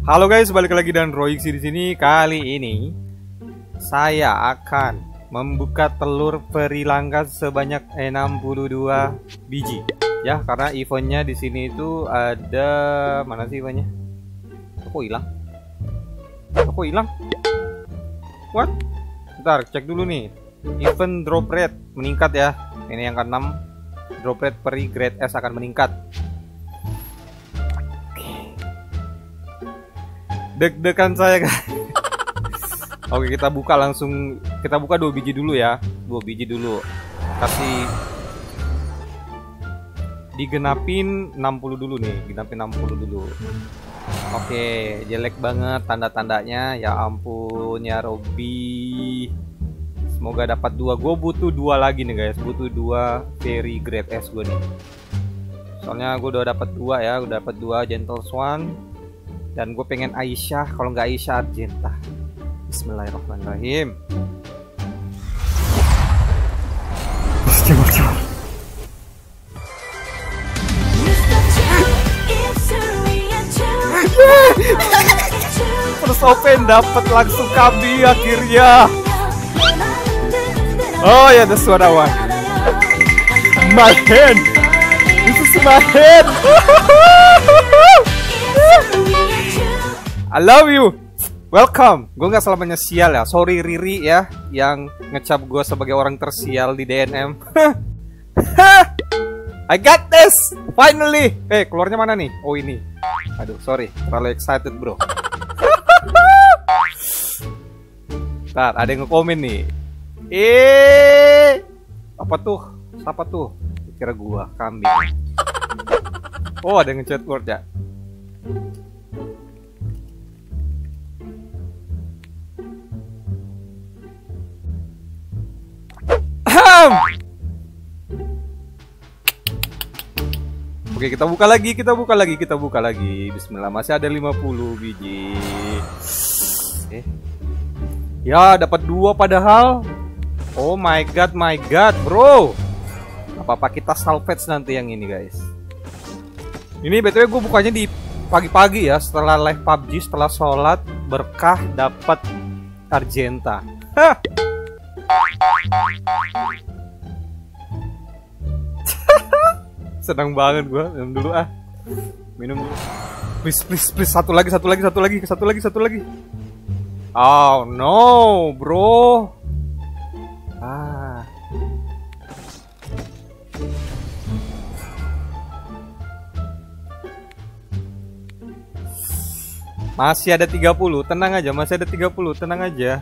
Halo guys, balik lagi dan Royksi di sini. Kali ini saya akan membuka telur peri langka sebanyak 62 biji. Ya, karena eventnya di sini itu ada mana sih eventnya? Kok hilang? Kok hilang? What? Bentar, cek dulu nih. Event drop rate meningkat ya. Ini yang ke-6. Drop rate peri grade S akan meningkat. Deg-degan saya guys. Oke, kita buka langsung. Kita buka 2 biji dulu ya. 2 biji dulu. Kasih digenapin 60 dulu nih. Genapin 60 dulu. Oke, jelek banget tanda-tandanya. Ya ampun ya Robby. Semoga dapat 2. Gue butuh 2 lagi nih guys. Butuh 2 very grade S gue nih. Soalnya gue udah dapat 2 ya. Udah dapat 2 Gentle Swan. Dan gue pengen Aisyah, kalau nggak Aisyah Argenta. Bismillahirrahmanirrahim. Terus open dapat langsung kambing akhirnya. Oh ya, that's what I want. My hand. This is my hand. I love you. Welcome. Gue nggak selamanya sial ya. Sorry Riri ya yang ngecap gue sebagai orang tersial di DNM. I got this. Finally. Keluarnya mana nih? Oh ini. Aduh sorry. Terlalu excited bro. Ntar ada yang nge-komen nih. Apa tuh? Siapa tuh? Kira gua kambing. Oh ada yang nge-chat word ya. Oke, kita buka lagi. Bismillah, masih ada 50 biji. Ya, dapat 2 padahal. Oh my god, bro. Apa-apa kita salvage nanti yang ini, guys. Ini BTW gue bukanya di pagi-pagi ya, setelah live PUBG, setelah sholat, berkah dapat Argenta. Senang banget gua. Minum dulu ah. Minum dulu. Please. Satu lagi. Oh no, bro. Masih ada 30. Tenang aja, masih ada 30. Tenang aja.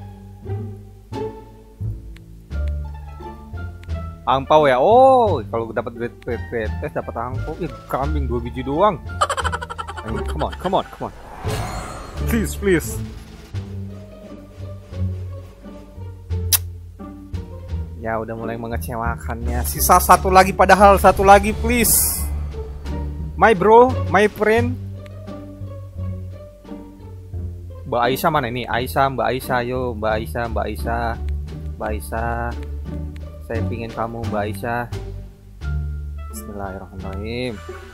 Angpau ya. Oh, kalau dapat grade S dapat angpau. Kambing 2 biji doang. Come on. Please. Ya udah mulai mengecewakannya. Sisa 1 lagi padahal, 1 lagi please. My bro, my friend. Mbak Aisyah mana ini? Mbak Aisyah, yo Mbak Aisyah. Saya pingin kamu Mbak Aisyah. Bismillahirrahmanirrahim.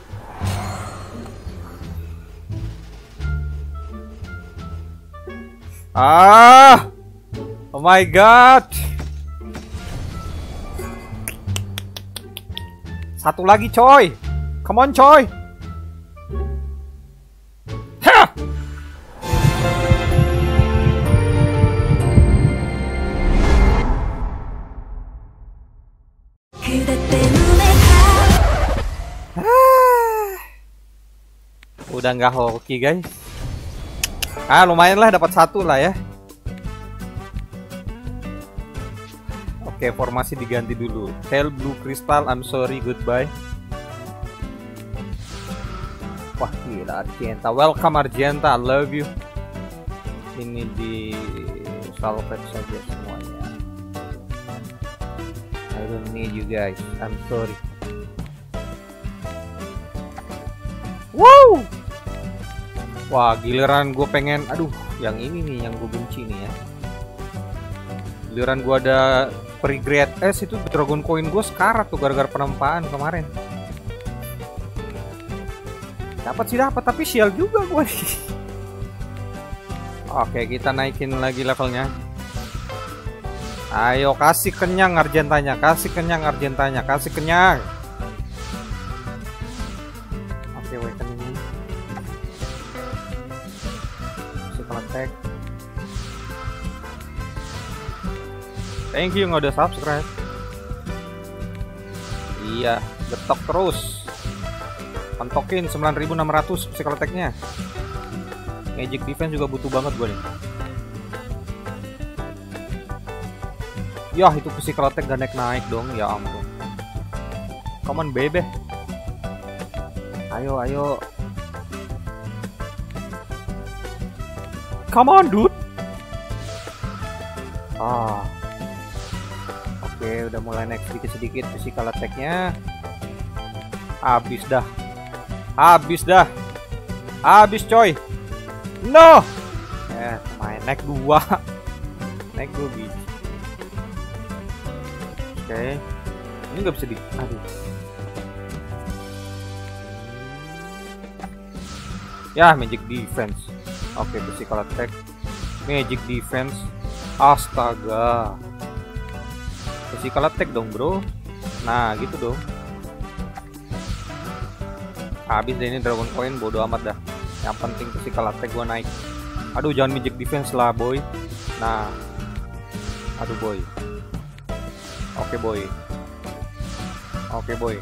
Oh my god. 1 lagi coy. Come on coy. Udah nggak hoki guys. Lumayan lah dapat 1 lah ya. Oke, formasi diganti dulu. Tail blue crystal, I'm sorry, goodbye. Wah gila Argenta. Welcome Argenta, I love you. Ini di salvage saja semuanya. I don't need you guys, I'm sorry. Wow. Wah giliran gue pengen, yang ini nih yang gue benci nih ya. Giliran gue ada peri grade S itu Dragon Coin gue sekarat tuh gara-gara penempaan kemarin. Dapat sih dapat, tapi sial juga gue. Oke, kita naikin lagi levelnya. Ayo kasih kenyang Argentanya, kasih kenyang Argentanya, kasih kenyang. Oke, weapon ini. Physical attack. Thank you yang udah subscribe. Iya, getok terus. Pentokin 9600 physical attack-nya. Magic defense juga butuh banget gue nih. Yah, itu physical attack gak naik-naik dong, ya ampun. Come on, bebe. Ayo, ayo. Come on, dude. Oke, udah mulai naik sedikit-sedikit physical attack-nya. Habis dah. Habis dah. Habis, coy. No. Main naik 2. Naik 2 biji. Oke, ini nggak bisa di. Aduh. Ya, magic defense. Oke, physical attack, magic defense. Astaga. Physical attack dong, bro. Nah, gitu dong. Habis deh ini dragon coin, bodo amat dah. Yang penting physical attack gua naik. Aduh, jangan magic defense lah, boy. Nah. Aduh, boy. Oke, boy. Oke, boy.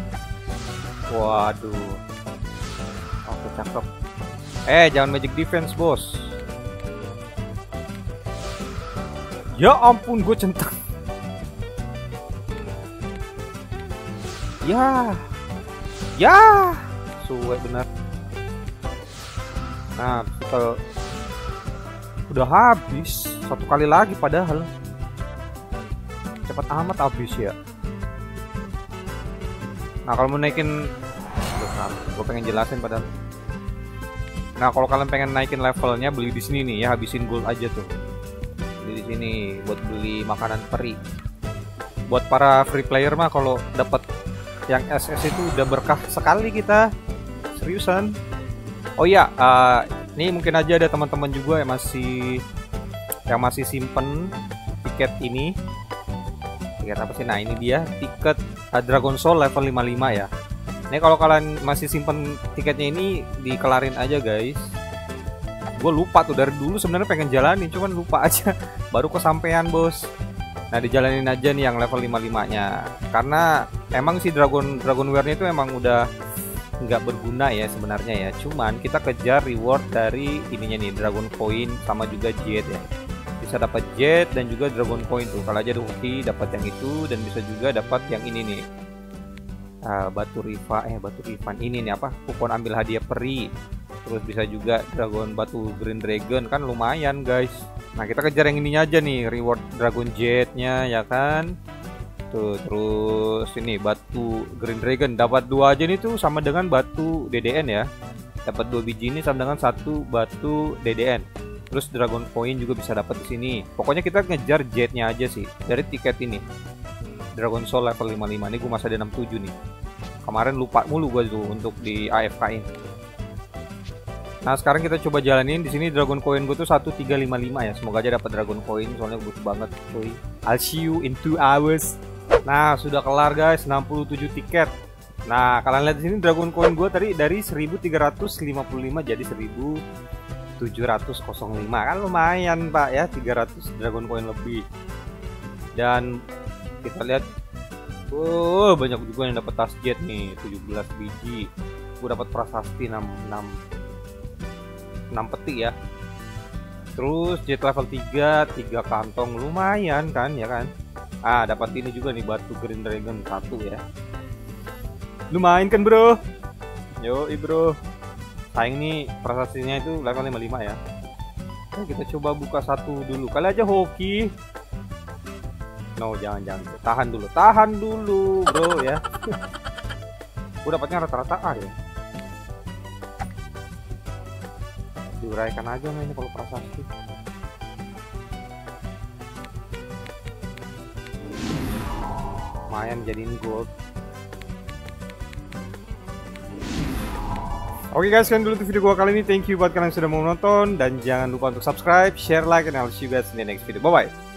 Waduh. Oke, cakep. Jangan magic defense, bos. Ya ampun, gue centang. Ya. Ya. Suwe benar. Nah, kalau udah habis. Satu kali lagi padahal. Cepat amat habis ya. Nah, kalau mau naikin, gue pengen jelasin padahal. Nah, kalau kalian pengen naikin levelnya, beli di sini nih ya, habisin gold aja tuh. Beli di sini buat beli makanan peri. Buat para free player mah kalau dapat yang SS itu udah berkah sekali kita. Seriusan. Oh iya, ini mungkin aja ada teman-teman juga yang masih simpen tiket ini. Tiket apa sih? Nah, ini dia tiket Dragon Soul level 55 ya. Ini kalau kalian masih simpen tiketnya ini, dikelarin aja guys. Gue lupa tuh dari dulu sebenarnya pengen jalanin, cuman lupa aja. Baru kesampean, bos. Nah, dijalanin aja nih yang level 55-nya. Karena emang si Dragonware-nya itu emang udah nggak berguna ya sebenarnya ya. Cuman kita kejar reward dari ininya nih, Dragon Coin sama juga Jet ya. Bisa dapat Jet dan juga Dragon Coin tuh. Kalau aja hoki dapat yang itu, dan bisa juga dapat yang ini nih. Batu Rifan ini nih apa? Kupon ambil hadiah peri. Terus bisa juga batu Green Dragon, kan lumayan guys. Nah, kita kejar yang ininya aja nih, reward Dragon Jet-nya ya kan. Tuh, terus ini batu Green Dragon dapat 2 aja nih tuh, sama dengan batu DDN ya. Dapat 2 biji ini sama dengan 1 batu DDN. Terus Dragon Coin juga bisa dapat di sini. Pokoknya kita ngejar Jet-nya aja sih dari tiket ini. Dragon Soul level 55 ini gue masih ada 67 nih. Kemarin lupa mulu gue tuh untuk di AFK-in. Nah, sekarang kita coba jalanin di sini. Dragon Coin gue tuh 1355 ya. Semoga aja dapat Dragon Coin, soalnya butuh banget cuy. I'll see you in 2 hours. Nah, sudah kelar guys, 67 tiket. Nah, kalian lihat di sini Dragon Coin gue tadi dari 1355 jadi 1705. Kan lumayan, Pak ya, 300 Dragon Coin lebih. Dan kita lihat, banyak juga yang dapat tas Jet nih, 17 biji. Gue dapat prasasti 6 peti ya. Terus Jet level 3 kantong, lumayan kan ya kan. Dapat ini juga nih, batu Green Dragon 1 ya. Lumayan kan, bro? Yo, bro. Sayang nih prasastinya itu level 55 ya. Nah, kita coba buka satu dulu. Kali aja hoki. No, jangan. Tahan dulu, bro ya. Gue dapatnya rata-rata A ya. Diuraikan aja nih ini kalau prasasti. Lumayan jadiin gold. Oke guys, sekian dulu untuk video gua kali ini. Thank you buat kalian yang sudah mau menonton, dan jangan lupa untuk subscribe, share, like, and I'll see you guys in the next video. Bye bye.